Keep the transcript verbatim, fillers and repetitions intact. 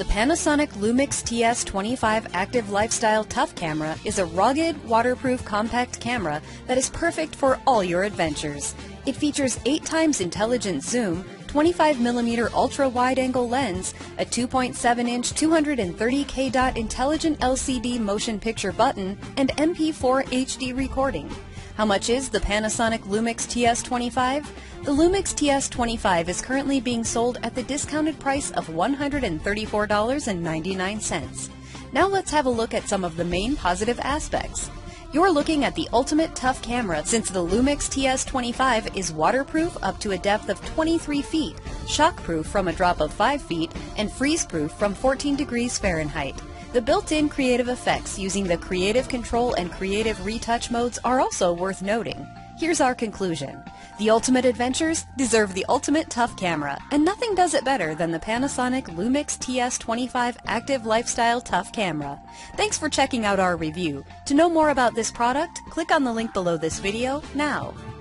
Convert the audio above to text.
The Panasonic Lumix T S twenty-five Active Lifestyle Tough Camera is a rugged, waterproof compact camera that is perfect for all your adventures. It features eight times intelligent zoom, twenty-five millimeter ultra-wide-angle lens, a two point seven inch two hundred thirty K dot intelligent L C D motion picture button, and M P four H D recording. How much is the Panasonic Lumix T S twenty-five? The Lumix T S twenty-five is currently being sold at the discounted price of one hundred thirty-four dollars and ninety-nine cents. Now let's have a look at some of the main positive aspects. You're looking at the ultimate tough camera, since the Lumix T S twenty-five is waterproof up to a depth of twenty-three feet, shockproof from a drop of five feet, and freeze-proof from fourteen degrees Fahrenheit. The built-in creative effects using the Creative Control and Creative Retouch modes are also worth noting. Here's our conclusion. The ultimate adventures deserve the ultimate tough camera, and nothing does it better than the Panasonic Lumix T S twenty-five Active Lifestyle Tough Camera. Thanks for checking out our review. To know more about this product, click on the link below this video now.